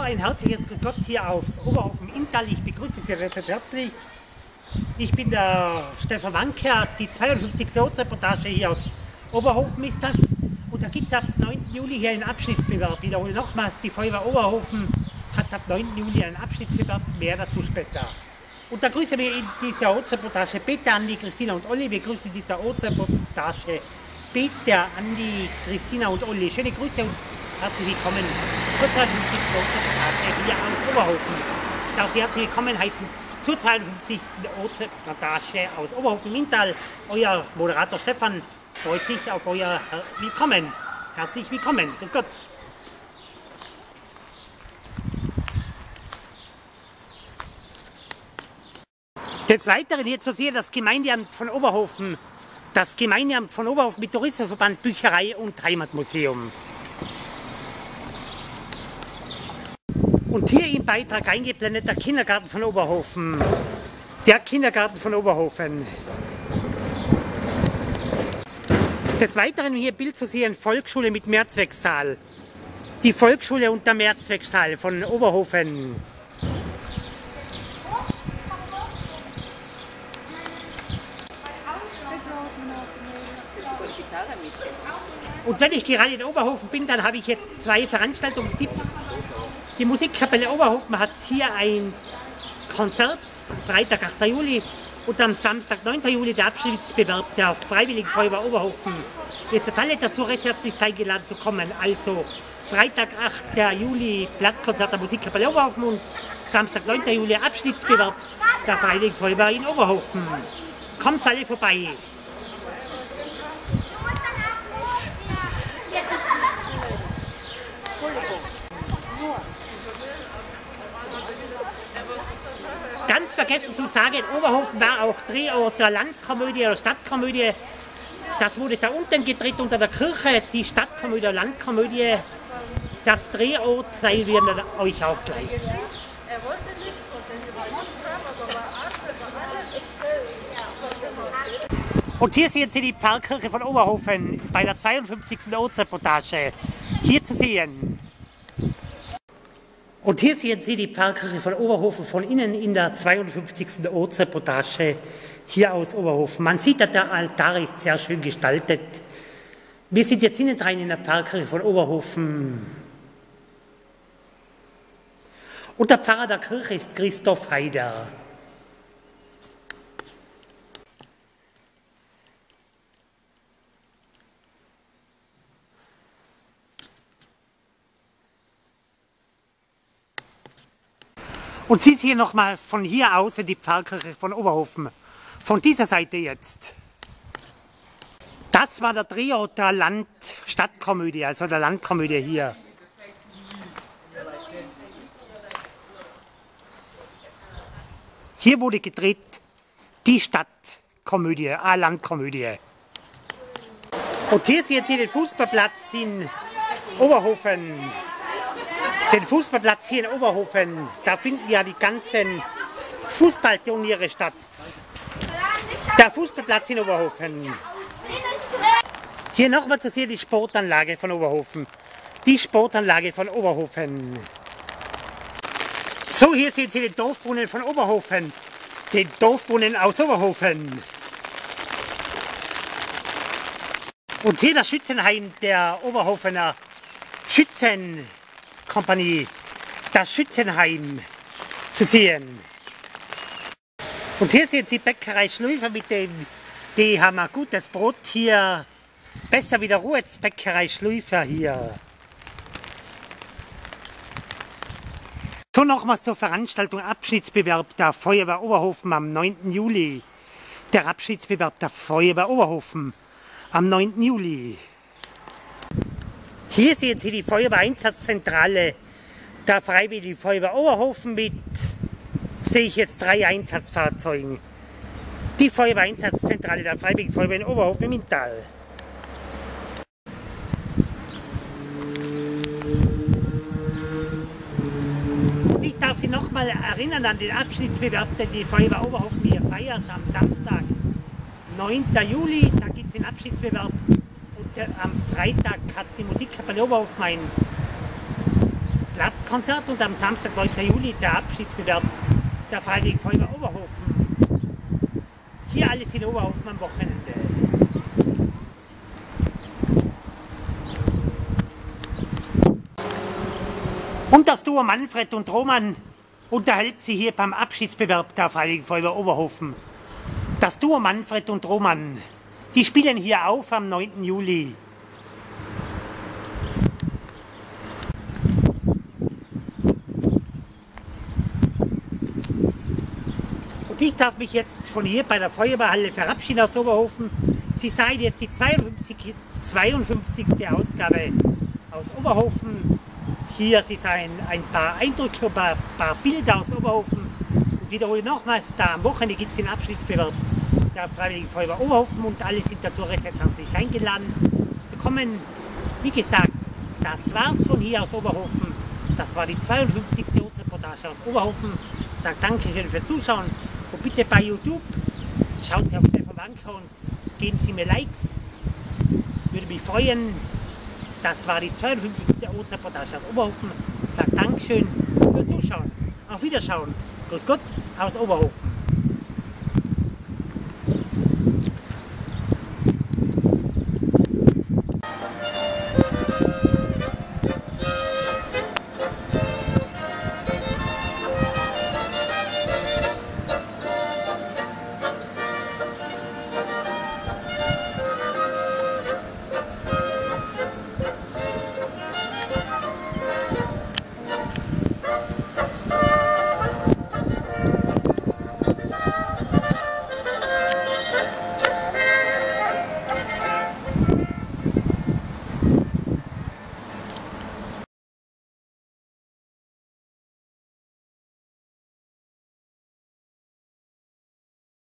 ein herzliches Grüß Gott hier aufs Oberhofen Inntal. Ich begrüße Sie recht herzlich. Ich bin der Stefan Wanker, die 52. Ortsreportage hier aus Oberhofen ist das. Und da gibt es ab 9. Juli hier einen Abschnittsbewerb. Ich wiederhole nochmals, die Feuerwehr Oberhofen hat ab 9. Juli einen Abschnittsbewerb, mehr dazu später. Und da grüßen wir in dieser Ortsreportage Peter, Andi, Christina und Olli. Wir grüßen in dieser Ortsreportage Peter, Andi, Christina und Olli. Schöne Grüße und herzlich willkommen zur 52. Ortsreportage hier aus Oberhofen. Ich darf Sie herzlich willkommen heißen zur 52. Ortsreportage aus Oberhofen im Inntal. Euer Moderator Stefan freut sich auf euer Willkommen. Herzlich willkommen. Grüß Gott. Des Weiteren hier zu sehen das Gemeindeamt von Oberhofen. Das Gemeindeamt von Oberhofen mit Tourismusverband, Bücherei und Heimatmuseum. Und hier im Beitrag eingeblendet der Kindergarten von Oberhofen. Der Kindergarten von Oberhofen. Des Weiteren hier Bild zu sehen, Volksschule mit Mehrzwecksaal. Die Volksschule und der Mehrzwecksaal von Oberhofen. Und wenn ich gerade in Oberhofen bin, dann habe ich jetzt zwei Veranstaltungstipps. Die Musikkapelle Oberhofen hat hier ein Konzert, Freitag 8. Juli und am Samstag 9. Juli der Abschnittsbewerb der Freiwilligen Feuerwehr Oberhofen. Ihr seid alle dazu recht herzlich eingeladen zu kommen. Also Freitag 8. Juli Platzkonzert der Musikkapelle Oberhofen und Samstag 9. Juli Abschnittsbewerb der Freiwilligen Feuerwehr in Oberhofen. Kommt alle vorbei. Ganz vergessen zu sagen, Oberhofen war auch Drehort der Landkomödie oder Stadtkomödie. Das wurde da unten gedreht unter der Kirche, die Stadtkomödie oder Landkomödie. Das Drehort zeigen wir euch auch gleich. Und hier sehen Sie die Pfarrkirche von Oberhofen bei der 52. Ortsreportage. Hier zu sehen. Und hier sehen Sie die Pfarrkirche von Oberhofen von innen in der 52. Ortsreportage hier aus Oberhofen. Man sieht, dass der Altar ist sehr schön gestaltet. Wir sind jetzt innen rein in der Pfarrkirche von Oberhofen. Und der Pfarrer der Kirche ist Christoph Haider. Und Sie sehen nochmal von hier aus die Pfarrkirche von Oberhofen. Von dieser Seite jetzt. Das war der Drehort der Stadtkomödie, also der Landkomödie hier. Hier wurde gedreht die Stadtkomödie, Landkomödie. Und hier sehen Sie den Fußballplatz in Oberhofen. Den Fußballplatz hier in Oberhofen, da finden ja die ganzen Fußballturniere statt. Der Fußballplatz in Oberhofen. Hier nochmal zu sehen die Sportanlage von Oberhofen. Die Sportanlage von Oberhofen. So, hier sehen Sie den Dorfbrunnen von Oberhofen. Den Dorfbrunnen aus Oberhofen. Und hier das Schützenheim der Oberhofener Schützenkompanie, das Schützenheim zu sehen. Und hier sehen Sie Bäckerei Schlüfer mit dem, die haben ein gutes Brot hier, besser wie der Ruhetz Bäckerei Schlüfer hier. So nochmals zur Veranstaltung Abschnittsbewerb der Feuerwehr Oberhofen am 9. Juli. Der Abschnittsbewerb der Feuerwehr Oberhofen am 9. Juli. Hier sehen Sie die Feuerwehreinsatzzentrale der Freiwilligen Feuerwehr Oberhofen mit, sehe ich jetzt 3 Einsatzfahrzeugen. Die Feuerwehreinsatzzentrale der Freiwilligen Feuerwehr in Oberhofen im Inntal. Und ich darf Sie nochmal erinnern an den Abschnittsbewerb, den die Feuerwehr Oberhofen hier feiert am Samstag, 9. Juli. Da gibt es den Abschnittsbewerb. Am Freitag hat die Musikkapelle Oberhofen ein Platzkonzert und am Samstag, 9. Juli, der Abschiedsbewerb der Freiwilligen Feuerwehr Oberhofen. Hier alles in Oberhofen am Wochenende. Und das Duo Manfred und Roman unterhält sich hier beim Abschiedsbewerb der Freiwilligen Feuerwehr Oberhofen. Das Duo Manfred und Roman, die spielen hier auf am 9. Juli. Und ich darf mich jetzt von hier bei der Feuerwehrhalle verabschieden aus Oberhofen. Sie seien jetzt die 52. Ausgabe aus Oberhofen. Hier, Sie seien ein paar Eindrücke, ein paar Bilder aus Oberhofen. Und wiederhole nochmals, da am Wochenende gibt es den Abschiedsbewerb der Freiwilligen Feuerwehr Oberhofen und alle sind dazu recht herzlich eingeladen zu kommen. Wie gesagt, das war's von hier aus Oberhofen. Das war die 52. Ortsreportage aus Oberhofen. Ich sage Dankeschön fürs Zuschauen und bitte bei YouTube schauen Sie auf Stefan Wanker und geben Sie mir Likes. Würde mich freuen. Das war die 52. Ortsreportage aus Oberhofen. Ich sage Dankeschön fürs Zuschauen. Auf Wiederschauen. Grüß Gott aus Oberhofen.